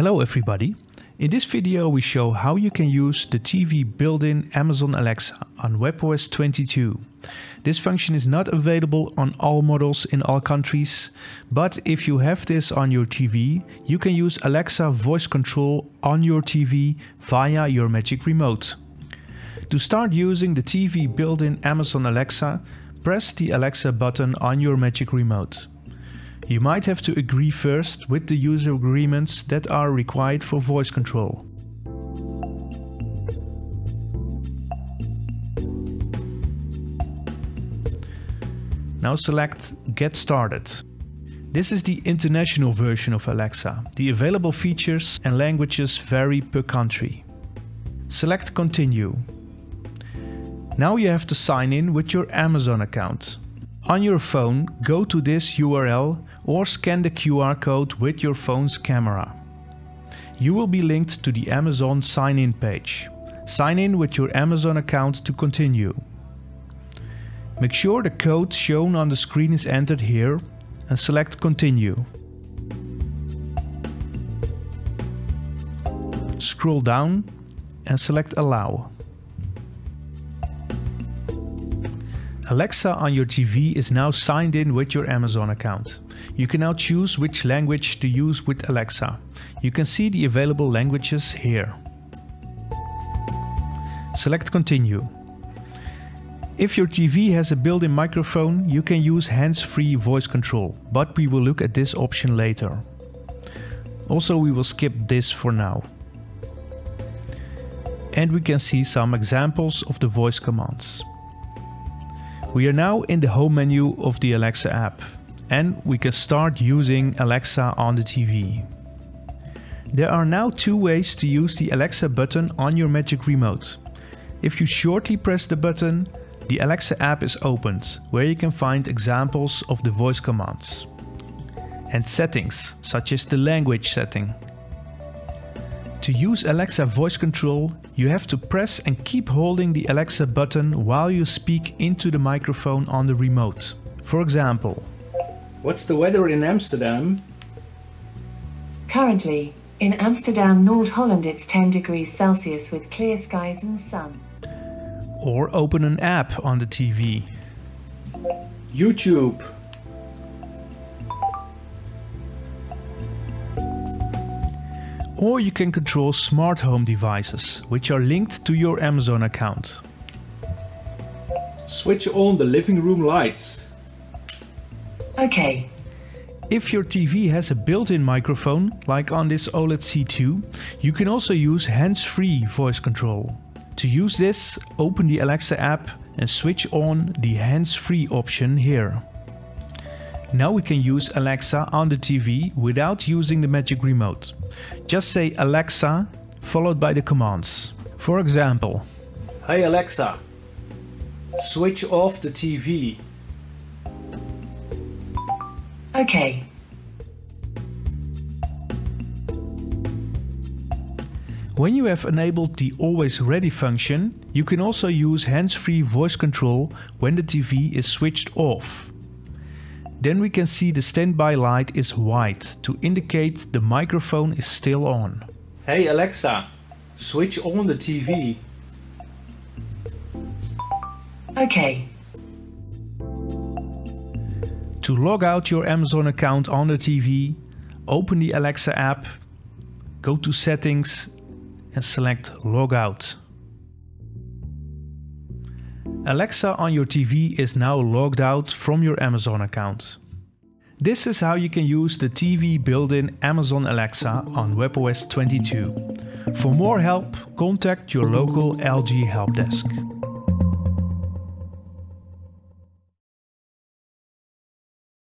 Hello everybody! In this video we show how you can use the TV built-in Amazon Alexa on WebOS 22. This function is not available on all models in all countries, but if you have this on your TV, you can use Alexa voice control on your TV via your Magic Remote. To start using the TV built-in Amazon Alexa, press the Alexa button on your Magic Remote. You might have to agree first with the user agreements that are required for voice control. Now select Get Started. This is the international version of Alexa. The available features and languages vary per country. Select Continue. Now you have to sign in with your Amazon account. On your phone, go to this URL or scan the QR code with your phone's camera. You will be linked to the Amazon sign-in page. Sign in with your Amazon account to continue. Make sure the code shown on the screen is entered here and select Continue. Scroll down and select Allow. Alexa on your TV is now signed in with your Amazon account. You can now choose which language to use with Alexa. You can see the available languages here. Select Continue. If your TV has a built-in microphone, you can use hands-free voice control, but we will look at this option later. Also, we will skip this for now. And we can see some examples of the voice commands. We are now in the home menu of the Alexa app, and we can start using Alexa on the TV. There are now two ways to use the Alexa button on your Magic Remote. If you shortly press the button, the Alexa app is opened, where you can find examples of the voice commands. And settings, such as the language setting. To use Alexa voice control, you have to press and keep holding the Alexa button while you speak into the microphone on the remote. For example, what's the weather in Amsterdam? Currently, in Amsterdam, North Holland, it's 10 degrees Celsius with clear skies and sun. Or open an app on the TV. YouTube. Or you can control smart home devices, which are linked to your Amazon account. Switch on the living room lights. Okay. If your TV has a built-in microphone, like on this OLED C2, you can also use hands-free voice control. To use this, open the Alexa app and switch on the hands-free option here. Now we can use Alexa on the TV without using the Magic Remote. Just say Alexa, followed by the commands. For example, Hey Alexa, switch off the TV. Okay. When you have enabled the Always Ready function, you can also use hands-free voice control when the TV is switched off. Then we can see the standby light is white to indicate the microphone is still on. Hey Alexa, switch on the TV. Okay. To log out your Amazon account on the TV, open the Alexa app, go to Settings and select Log Out. Alexa on your TV is now logged out from your Amazon account. This is how you can use the TV built-in Amazon Alexa on WebOS 22. For more help, contact your local LG help desk.